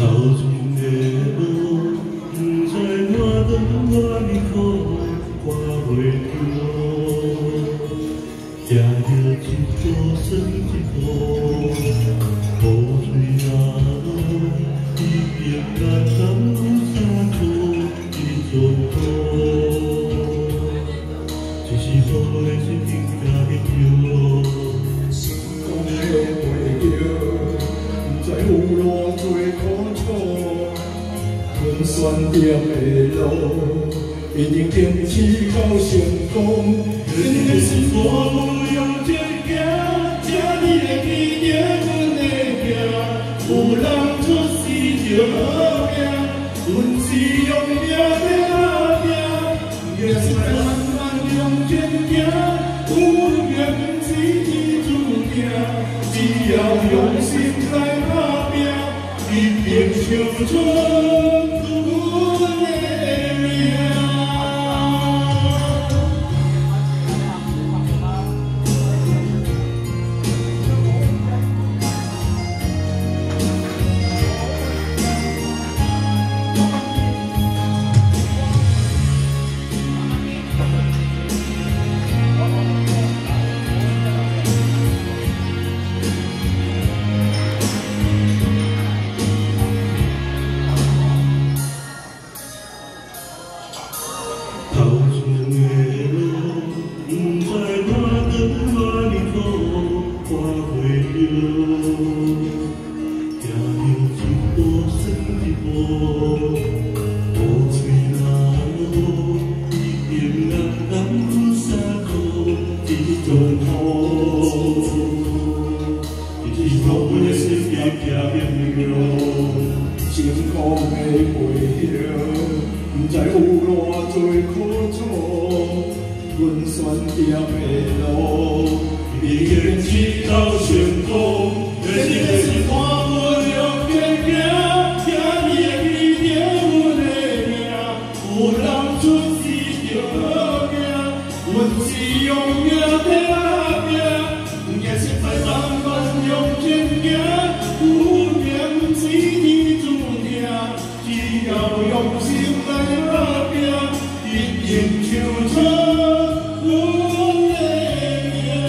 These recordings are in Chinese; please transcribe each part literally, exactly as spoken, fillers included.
头前的路，不知我长我的苦，看袂着，行着一步算一步，雨水若落，已经甲甘苦三苦一阵雨，一时雨的心情加紧摇， 讲了袂着，不知有偌多苦楚。 阮选择的路，一定坚持到成功。人的心肝不用真行，请你会记着阮的名。有人出世就好命，阮是用命在打拼。也是慢慢向前行，有缘不是天注定。只要用心来打拼，一定唱出。 成功的背后，不知有偌多苦楚。阮选择的路，已经直到成功。人的是看阮用坚行，请你会记着阮的名。有人出世就好命，阮是用命在打拼。也是在慢慢用前行。 只要用心来打拼，一定唱出阮的名。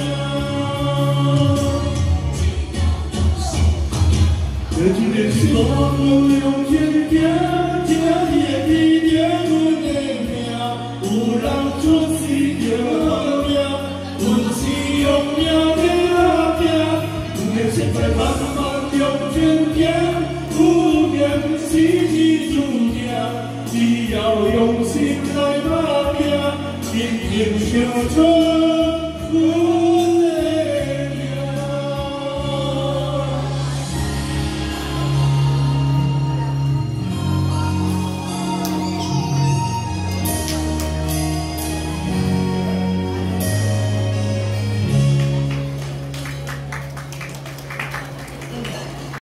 这一个是路用前行，请你会记着阮的名。有人出世就好命，阮是用命在打拼。也是在慢慢用前行。 有缘是天注定，只要用心来打拼，一定唱出。